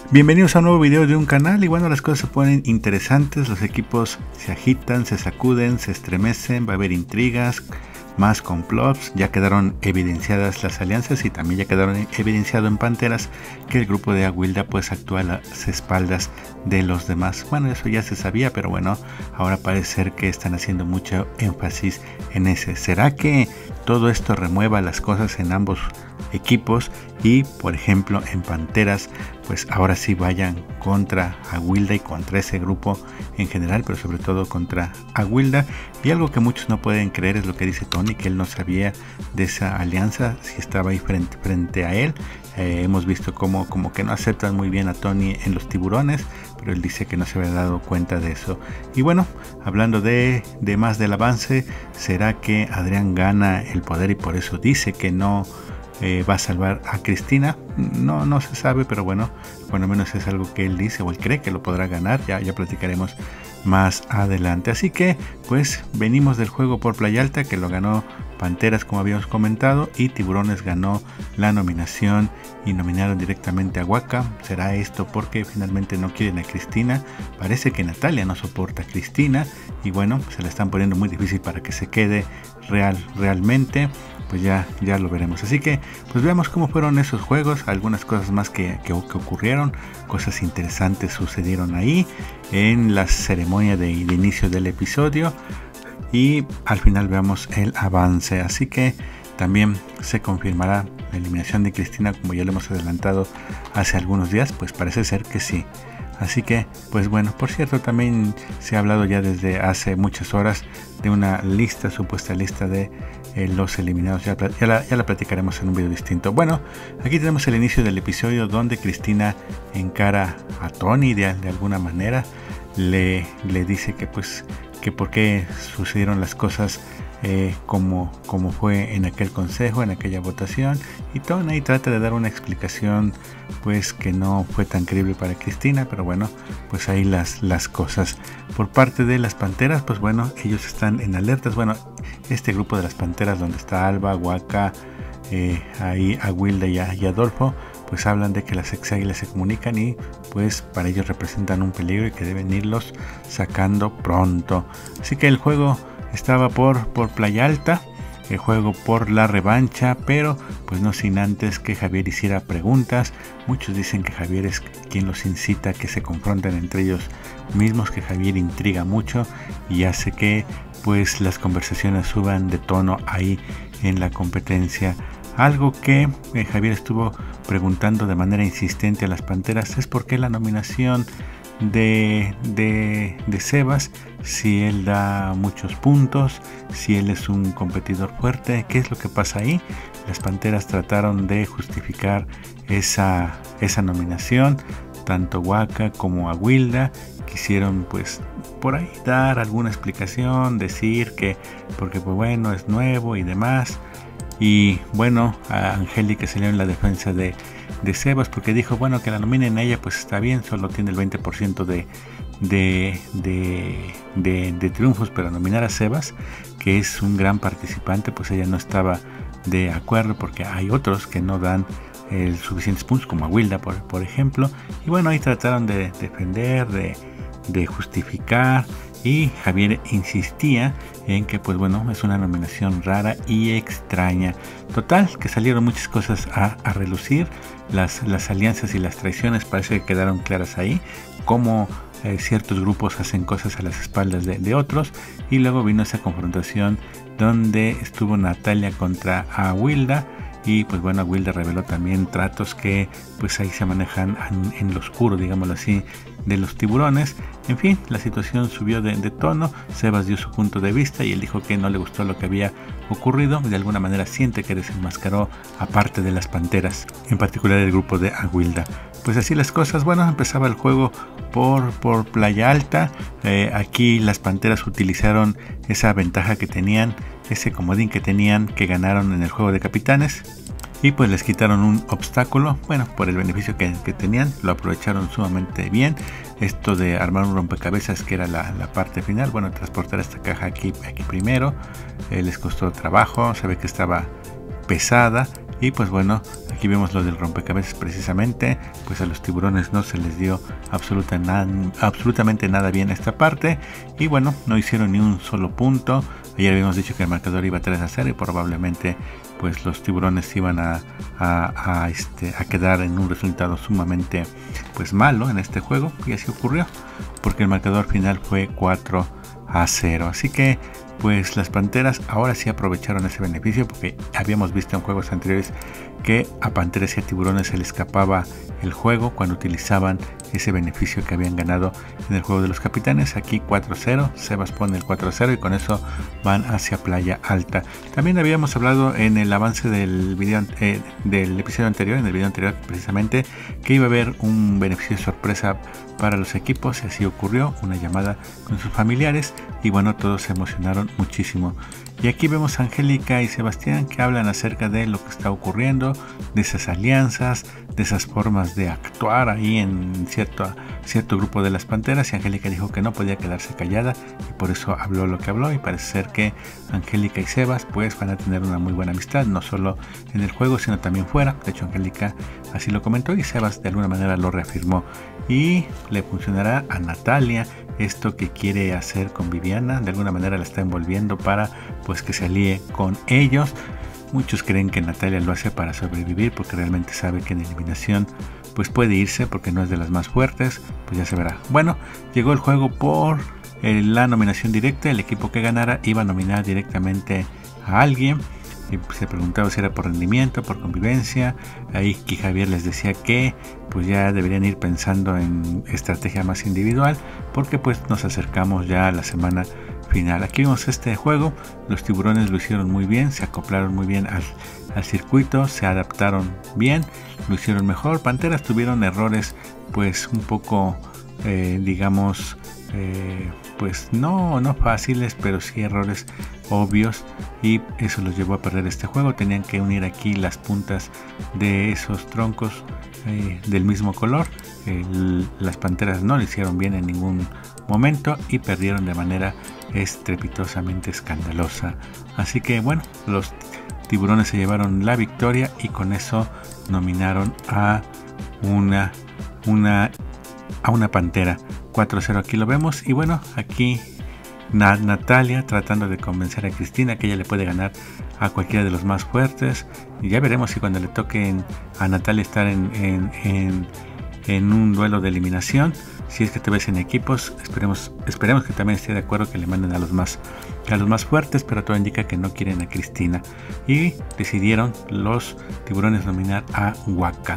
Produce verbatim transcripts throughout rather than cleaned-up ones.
Bienvenidos a un nuevo video de un canal y bueno, las cosas se ponen interesantes, los equipos se agitan, se sacuden, se estremecen, va a haber intrigas, más complots, ya quedaron evidenciadas las alianzas y también ya quedaron evidenciado en Panteras que el grupo de Aguilda pues actúa a las espaldas de los demás. Bueno, eso ya se sabía, pero bueno, ahora parece ser que están haciendo mucho énfasis en ese. ¿Será que todo esto remueva las cosas en ambos equipos y por ejemplo en Panteras pues ahora sí vayan contra Aguilda y contra ese grupo en general, pero sobre todo contra Aguilda? Y algo que muchos no pueden creer es lo que dice Tony, que él no sabía de esa alianza, si estaba ahí frente, frente a él. Eh, hemos visto como, como que no aceptan muy bien a Tony en los tiburones, pero él dice que no se había dado cuenta de eso. Y bueno, hablando de, de más del avance, ¿será que Adrián gana el poder y por eso dice que no eh, va a salvar a Cristina? No, no se sabe, pero bueno, por lo menos es algo que él dice o él cree que lo podrá ganar. Ya, ya platicaremos más adelante. Así que pues venimos del juego por Playa Alta, que lo ganó Panteras como habíamos comentado, y Tiburones ganó la nominación y nominaron directamente a Waka. ¿Será esto porque finalmente no quieren a Cristina? Parece que Natalia no soporta a Cristina y bueno, se la están poniendo muy difícil para que se quede real, realmente. Pues ya, ya lo veremos. Así que pues veamos cómo fueron esos juegos, algunas cosas más que, que, que ocurrieron, cosas interesantes sucedieron ahí en la ceremonia de, de inicio del episodio y al final veamos el avance. Así que también se confirmará la eliminación de Cristina, como ya lo hemos adelantado hace algunos días, pues parece ser que sí. Así que, pues bueno, por cierto, también se ha hablado ya desde hace muchas horas de una lista, supuesta lista de eh, los eliminados. Ya, ya, la, ya la platicaremos en un video distinto. Bueno, aquí tenemos el inicio del episodio donde Cristina encara a Tony de, de alguna manera. Le, le dice que pues que por qué sucedieron las cosas eh, como, como fue en aquel consejo, en aquella votación, y Tony trata de dar una explicación pues que no fue tan creíble para Cristina, pero bueno, pues ahí las, las cosas. Por parte de las Panteras, pues bueno, ellos están en alertas. Bueno, este grupo de las Panteras donde está Alba, Waka, eh, ahí Aguilda y, y Adolfo, pues hablan de que las ex águilas se comunican y pues para ellos representan un peligro y que deben irlos sacando pronto. Así que el juego estaba por, por Playa Alta, el juego por la revancha, pero pues no sin antes que Javier hiciera preguntas. Muchos dicen que Javier es quien los incita a que se confronten entre ellos mismos, que Javier intriga mucho y hace que pues las conversaciones suban de tono ahí en la competencia. Algo que eh, Javier estuvo preguntando de manera insistente a las Panteras es por qué la nominación de, de, de Sebas, si él da muchos puntos, si él es un competidor fuerte, qué es lo que pasa ahí. Las Panteras trataron de justificar esa, esa nominación, tanto Waka como Aguilda quisieron pues por ahí dar alguna explicación, decir que porque pues bueno es nuevo y demás. Y bueno, a Angélica salió en la defensa de, de Sebas porque dijo, bueno, que la nominen a ella pues está bien, solo tiene el veinte por ciento de, de, de, de, de triunfos, pero nominar a Sebas, que es un gran participante, pues ella no estaba de acuerdo porque hay otros que no dan el suficientes puntos, como Aguilda por, por ejemplo. Y bueno, ahí trataron de defender, de, de justificar, y Javier insistía en que pues bueno, es una nominación rara y extraña. Total, que salieron muchas cosas a, a relucir. Las, las alianzas y las traiciones parece que quedaron claras ahí, como eh, ciertos grupos hacen cosas a las espaldas de, de otros. Y luego vino esa confrontación donde estuvo Natalia contra Aguilda. Y pues bueno, Aguilda reveló también tratos que pues ahí se manejan en, en lo oscuro, digámoslo así, de los tiburones. En fin, la situación subió de, de tono. Sebas dio su punto de vista y él dijo que no le gustó lo que había ocurrido. De alguna manera siente que desenmascaró a parte de las Panteras, en particular el grupo de Aguilda. Pues así las cosas. Bueno, empezaba el juego por, por Playa Alta. Eh, aquí las Panteras utilizaron esa ventaja que tenían, ese comodín que tenían, que ganaron en el juego de capitanes, y pues les quitaron un obstáculo. Bueno, por el beneficio que, que tenían, lo aprovecharon sumamente bien. Esto de armar un rompecabezas, que era la, la parte final, bueno, transportar esta caja aquí, aquí primero, eh, les costó trabajo, se ve que estaba pesada, Y pues bueno, aquí vemos lo del rompecabezas precisamente, pues a los tiburones no se les dio absoluta na absolutamente nada bien esta parte. Y bueno, no hicieron ni un solo punto. Ayer habíamos dicho que el marcador iba tres a cero y probablemente pues los tiburones iban a, a, a, este, a quedar en un resultado sumamente pues malo en este juego. Y así ocurrió, porque el marcador final fue cuatro a cero. Así que pues las Panteras ahora sí aprovecharon ese beneficio, porque habíamos visto en juegos anteriores que a Panteras y a Tiburones se les escapaba el juego cuando utilizaban ese beneficio que habían ganado en el juego de los capitanes. Aquí cuatro a cero, Sebas pone el cuatro a cero y con eso van hacia Playa Alta. También habíamos hablado en el avance del video eh, del episodio anterior, en el video anterior precisamente, que iba a haber un beneficio de sorpresa para los equipos, y así ocurrió, una llamada con sus familiares, y bueno, todos se emocionaron muchísimo. Y aquí vemos a Angélica y Sebastián que hablan acerca de lo que está ocurriendo, de esas alianzas, de esas formas de actuar ahí en cierto, cierto grupo de las Panteras, y Angélica dijo que no podía quedarse callada y por eso habló lo que habló, y parece ser que Angélica y Sebas pues van a tener una muy buena amistad, no solo en el juego sino también fuera. De hecho, Angélica así lo comentó y Sebas de alguna manera lo reafirmó, y le funcionará a Natalia esto que quiere hacer con Viviana. De alguna manera la está envolviendo para pues que se alíe con ellos. Muchos creen que Natalia lo hace para sobrevivir, porque realmente sabe que en eliminación pues puede irse porque no es de las más fuertes. Pues ya se verá. Bueno, llegó el juego por eh, la nominación directa. El equipo que ganara iba a nominar directamente a alguien, y se preguntaba si era por rendimiento, por convivencia. Ahí que Javier les decía que pues ya deberían ir pensando en estrategia más individual, porque pues nos acercamos ya a la semana final. Aquí vemos este juego, los tiburones lo hicieron muy bien, se acoplaron muy bien al, al circuito, se adaptaron bien, lo hicieron mejor. Panteras tuvieron errores pues un poco eh, digamos eh, pues no, no fáciles, pero sí errores obvios, y eso los llevó a perder este juego. Tenían que unir aquí las puntas de esos troncos eh, del mismo color. El, las Panteras no lo hicieron bien en ningún momento y perdieron de manera estrepitosamente escandalosa. Así que bueno, los tiburones se llevaron la victoria y con eso nominaron a una, una, a una pantera. cuatro a cero aquí lo vemos, y bueno, aquí Nat Natalia tratando de convencer a Cristina que ella le puede ganar a cualquiera de los más fuertes, y ya veremos si cuando le toque a Natalia estar en, en, en, en un duelo de eliminación, si es que te ves en equipos, esperemos, esperemos que también esté de acuerdo que le manden a los más a los más fuertes, pero todo indica que no quieren a Cristina, y decidieron los tiburones nominar a Waka.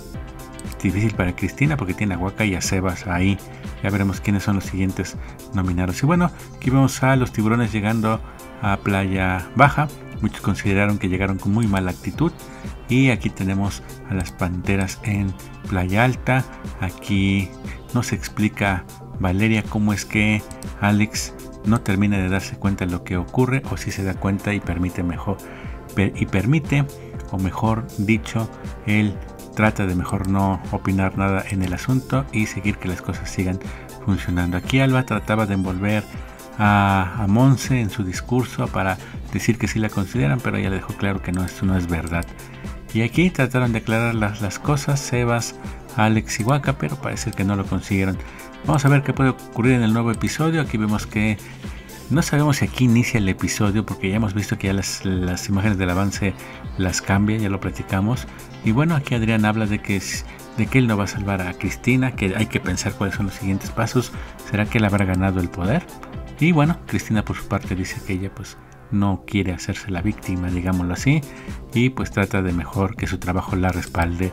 Difícil para Cristina porque tiene a Waka y a Sebas ahí. Ya veremos quiénes son los siguientes nominados. Y bueno, aquí vemos a los tiburones llegando a Playa Baja. Muchos consideraron que llegaron con muy mala actitud. Y aquí tenemos a las Panteras en Playa Alta. Aquí nos explica Valeria cómo es que Alex no termina de darse cuenta de lo que ocurre, o si se da cuenta y permite mejor per, y permite o mejor dicho él trata de mejor no opinar nada en el asunto y seguir que las cosas sigan funcionando. Aquí Alba trataba de envolver a, a Monse en su discurso para decir que sí la consideran, pero ella le dejó claro que no, esto no es verdad. Y aquí trataron de aclarar las, las cosas Sebas, Alex y Waka, pero parece que no lo consiguieron. Vamos a ver qué puede ocurrir en el nuevo episodio. Aquí vemos que no sabemos si aquí inicia el episodio, porque ya hemos visto que ya las, las imágenes del avance las cambian, ya lo platicamos. Y bueno, aquí Adrián habla de que, de que él no va a salvar a Cristina, que hay que pensar cuáles son los siguientes pasos. ¿Será que él habrá ganado el poder? Y bueno, Cristina por su parte dice que ella pues no quiere hacerse la víctima, digámoslo así, y pues trata de mejor que su trabajo la respalde.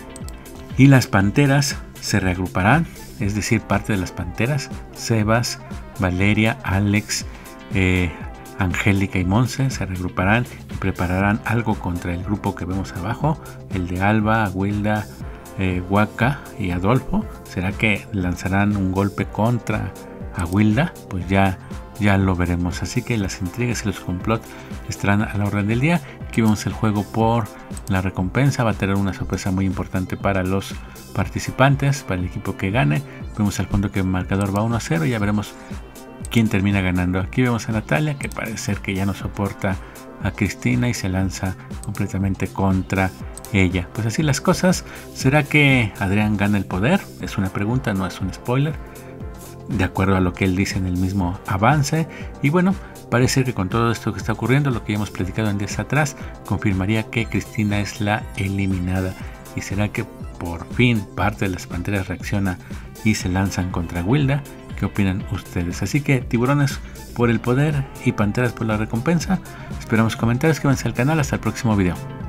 Y las Panteras se reagruparán, es decir, parte de las Panteras, Sebas, Valeria, Alex, eh, Angélica y Monse se reagruparán y prepararán algo contra el grupo que vemos abajo, el de Alba, Wilda, eh, Waka y Adolfo. ¿Será que lanzarán un golpe contra Wilda? Pues ya, ya lo veremos. Así que las intrigas y los complots estarán a la orden del día. Aquí vemos el juego por la recompensa. Va a tener una sorpresa muy importante para los participantes, para el equipo que gane. Vemos al fondo que el marcador va uno a cero. Ya veremos quién termina ganando. Aquí vemos a Natalia, que parece ser que ya no soporta a Cristina y se lanza completamente contra ella. Pues así las cosas. ¿Será que Adrián gana el poder? Es una pregunta, no es un spoiler, de acuerdo a lo que él dice en el mismo avance. Y bueno, parece que con todo esto que está ocurriendo, lo que ya hemos platicado en días atrás, confirmaría que Cristina es la eliminada. ¿Y será que por fin parte de las Panteras reacciona y se lanzan contra Wilda? ¿Qué opinan ustedes? Así que tiburones por el poder y Panteras por la recompensa. Esperamos comentarios, que vayan al canal. Hasta el próximo video.